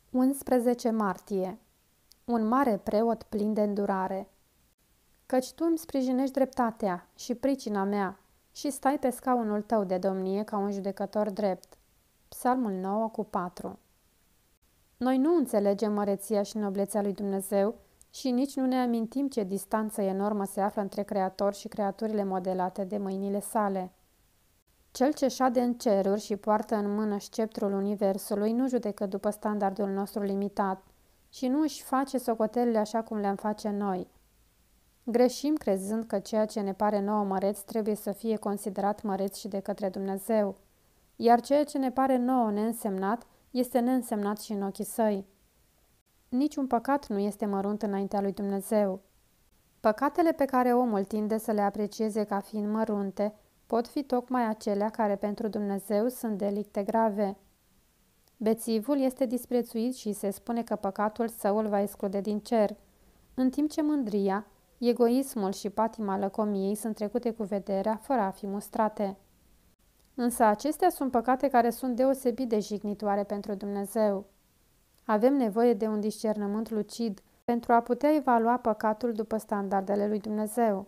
11 martie. Un mare preot plin de îndurare. Căci tu îmi sprijinești dreptatea și pricina mea și stai pe scaunul tău de domnie ca un judecător drept. Psalmul 9:4. Noi nu înțelegem măreția și noblețea lui Dumnezeu și nici nu ne amintim ce distanță enormă se află între Creator și creaturile modelate de mâinile sale. Cel ce șade în ceruri și poartă în mână sceptrul universului nu judecă după standardul nostru limitat și nu își face socotelile așa cum le-am face noi. Greșim crezând că ceea ce ne pare nouă măreț trebuie să fie considerat măreț și de către Dumnezeu, iar ceea ce ne pare nouă neînsemnat este neînsemnat și în ochii săi. Niciun păcat nu este mărunt înaintea lui Dumnezeu. Păcatele pe care omul tinde să le aprecieze ca fiind mărunte pot fi tocmai acelea care pentru Dumnezeu sunt delicte grave. Bețivul este disprețuit și se spune că păcatul său îl va exclude din cer, în timp ce mândria, egoismul și patima lăcomiei sunt trecute cu vederea fără a fi mustrate. Însă acestea sunt păcate care sunt deosebit de jignitoare pentru Dumnezeu. Avem nevoie de un discernământ lucid pentru a putea evalua păcatul după standardele lui Dumnezeu.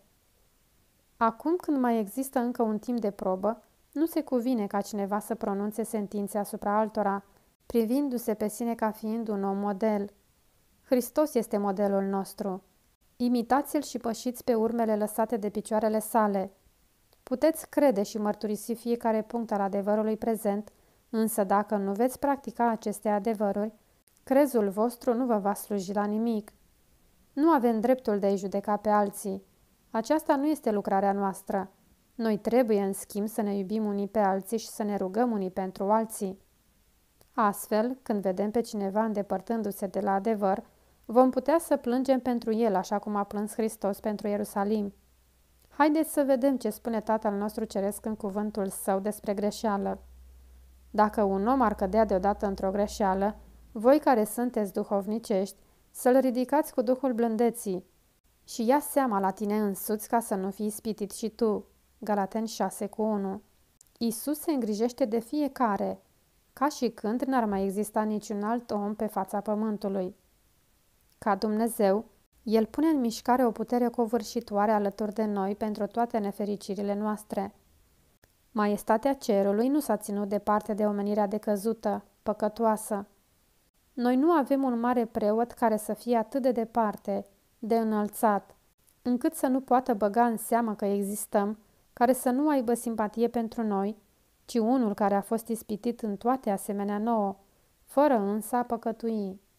Acum când mai există încă un timp de probă, nu se cuvine ca cineva să pronunțe sentințe asupra altora, privindu-se pe sine ca fiind un om model. Hristos este modelul nostru. Imitați-l și pășiți pe urmele lăsate de picioarele sale. Puteți crede și mărturisi fiecare punct al adevărului prezent, însă dacă nu veți practica aceste adevăruri, crezul vostru nu vă va sluji la nimic. Nu avem dreptul de a-i judeca pe alții. Aceasta nu este lucrarea noastră. Noi trebuie, în schimb, să ne iubim unii pe alții și să ne rugăm unii pentru alții. Astfel, când vedem pe cineva îndepărtându-se de la adevăr, vom putea să plângem pentru el, așa cum a plâns Hristos pentru Ierusalim. Haideți să vedem ce spune Tatăl nostru Ceresc în cuvântul său despre greșeală. Dacă un om ar cădea deodată într-o greșeală, voi care sunteți duhovnicești, să-l ridicați cu duhul blândeții și ia seama la tine însuți ca să nu fii ispitit și tu. Galateni 6:1. Iisus se îngrijește de fiecare, ca și când n-ar mai exista niciun alt om pe fața pământului. Ca Dumnezeu, El pune în mișcare o putere covârșitoare alături de noi pentru toate nefericirile noastre. Maestatea cerului nu s-a ținut departe de omenirea decăzută, păcătoasă. Noi nu avem un mare preot care să fie atât de departe, de înălțat, încât să nu poată băga în seamă că existăm, care să nu aibă simpatie pentru noi, ci unul care a fost ispitit în toate asemenea nouă, fără însă a păcătui.